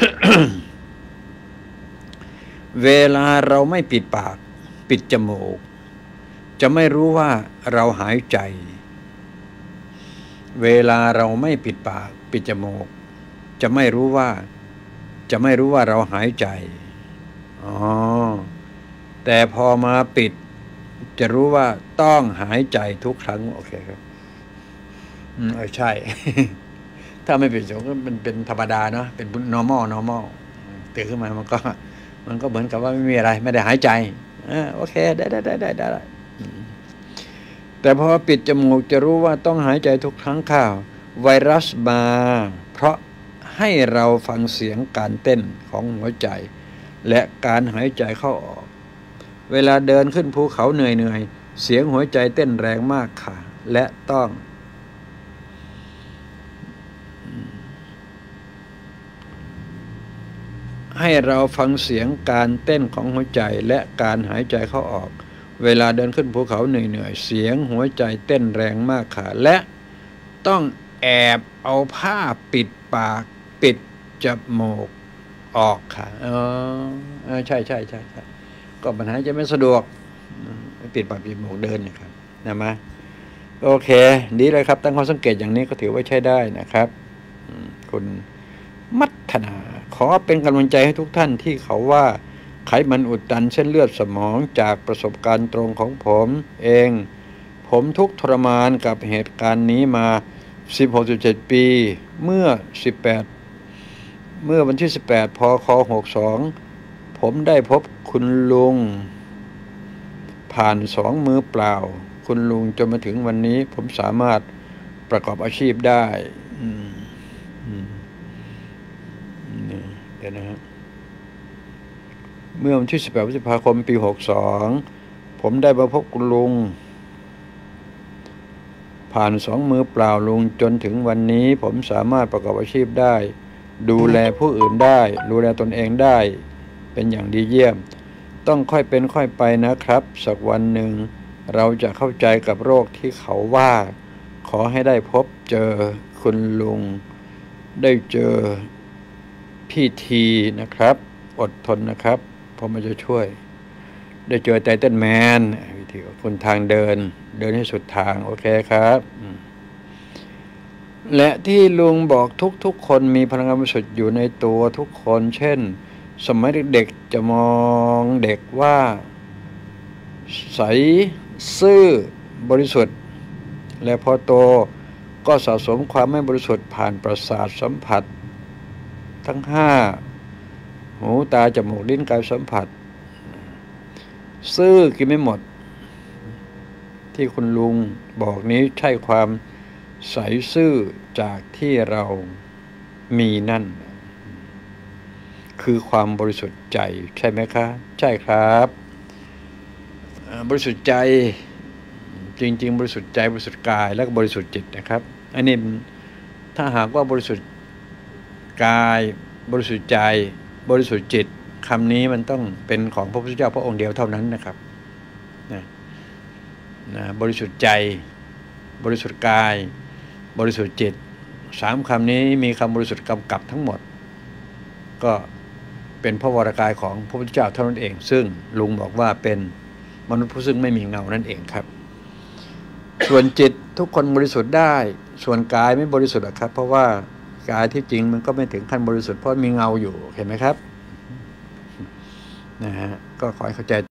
เวลาเราไม่ปิดปากปิดจมูกจะไม่รู้ว่าเราหายใจเวลาเราไม่ปิดปากปิดจมูกจะไม่รู้ว่าเราหายใจแต่พอมาปิดจะรู้ว่าต้องหายใจทุกครั้งโอเคครับใช่ ถ้าไม่ปิดจมูกมันเป็นธรรมดาเนาะเป็น normal ตื่นขึ้นมามันก็เหมือนกับว่าไม่มีอะไรไม่ได้หายใจโอเคได้แต่พอปิดจมูกจะรู้ว่าต้องหายใจทุกครั้งเข้าไวรัสมาเพราะให้เราฟังเสียงการเต้นของหัวใจและการหายใจเข้าออกเวลาเดินขึ้นภูเขาเหนื่อยเสียงหัวใจเต้นแรงมากค่ะและต้องให้เราฟังเสียงการเต้นของหัวใจและการหายใจเข้าออกเวลาเดินขึ้นภูเขาเหนื่อยเสียงหัวใจเต้นแรงมากค่ะและต้องแอบเอาผ้าปิดปากปิดจมูกออกค่ะใช่ก็ปัญหาจะไม่สะดวกปิดปากปิดจมูกเดินนะครับนะมะโอเคดีเลยครับตั้งข้อสังเกตอย่างนี้ก็ถือว่าใช้ได้นะครับคุณมัทนาขอเป็นกำลังใจให้ทุกท่านที่เขาว่าไขมันอุดตันเส้นเลือดสมองจากประสบการณ์ตรงของผมเองผมทุกข์ทรมานกับเหตุการณ์นี้มา16-17 ปีเมื่อวันที่18 พค62ผมได้พบคุณลุงผ่าน2 มือเปล่าคุณลุงจนมาถึงวันนี้ผมสามารถประกอบอาชีพได้เดี๋ยวนะครับเมื่อวันที่18 พฤษภาคม ปี62ผมได้มาพบคุณลุงผ่าน2 มือเปล่าลุงจนถึงวันนี้ผมสามารถประกอบอาชีพได้ดูแลผู้อื่นได้ดูแลตนเองได้เป็นอย่างดีเยี่ยมต้องค่อยเป็นค่อยไปนะครับสักวันหนึ่งเราจะเข้าใจกับโรคที่เขาว่าขอให้ได้พบเจอคุณลุงได้เจอพี่ทีนะครับอดทนนะครับผมจะช่วยได้เจอไททันแมนวิธีคุณทางเดินให้สุดทางโอเคครับและที่ลุงบอกทุกคนมีพลังงานบริสุทธิ์อยู่ในตัวทุกคนเช่นสมัยเด็กๆจะมองเด็กว่าใสซื่อบริสุทธิ์และพอโตก็สะสมความไม่บริสุทธิ์ผ่านประสาทสัมผัสทั้ง5หูตาจมูกลิ้นกายสัมผัสซื่อกินไม่หมดที่คุณลุงบอกนี้ใช่ความใสซื่อจากที่เรามีนั่นคือความบริสุทธิ์ใจใช่ไหมคะใช่ครับบริสุทธิ์ใจจริงๆบริสุทธิ์ใจบริสุทธิ์กายและก็บริสุทธิ์จิตนะครับอันนี้ถ้าหากว่าบริสุทธิ์กายบริสุทธิ์ใจบริสุทธิ์จิตคำนี้มันต้องเป็นของพระพุทธเจ้าพระองค์เดียวเท่านั้นนะครับบริสุทธิ์ใจบริสุทธิ์กายบริสุทธิ์จิต3 คำนี้มีคำบริสุทธิ์กำกับทั้งหมดก็เป็นพระวรกายของพระพุทธเจ้าเท่านั้นเองซึ่งลุงบอกว่าเป็นมนุษย์ผู้ซึ่งไม่มีเงานั่นเองครับส่วนจิตทุกคนบริสุทธิ์ได้ส่วนกายไม่บริสุทธิ์หรอกครับเพราะว่ากายที่จริงมันก็ไม่ถึงขั้นบริสุทธิ์เพราะมีเงาอยู่เห็นไหมครับนะฮะก็ขอให้เข้าใจ